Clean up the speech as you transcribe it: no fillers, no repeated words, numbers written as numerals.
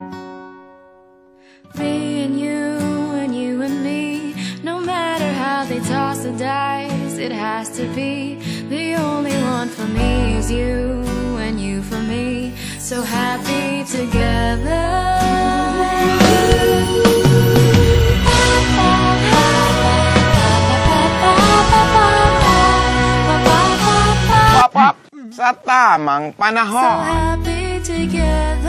Me and you and me, no matter how they toss the dice, it has to be the only one for me is you and you for me, so happy together. Pop-up sa tamang So panahon. happy together.